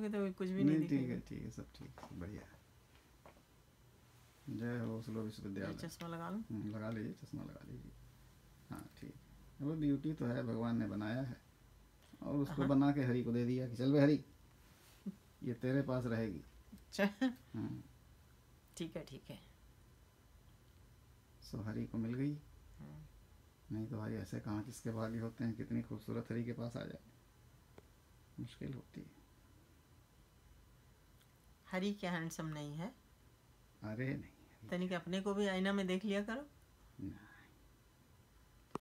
करोगे तो कुछ भी नहीं दिखेगा। ठीक है, सब ठीक है, बढ़िया है। जय हो ओस्लो विश्वविद्यालय। चश्मा लगा लूं? लगा लीजिए, चश्मा लगा लीजिए। हाँ ठीक है, वो ब्यूटी तो है, भगवान ने बनाया है और उसको बना के हरि को दे दिया कि चल भाई हरि ये तेरे पास रहेगी। अच्छा ठीक है ठीक है। सो हरि को मिल गई। नहीं तो भाई ऐसे कहाँ किसके भाग्य होते हैं, कितनी खूबसूरत हरि के पास आ जाए, मुश्किल होती है। हरि क्या हैंडसम नहीं है? अरे नहीं, तनिक अपने को भी आईना में देख लिया करो। ना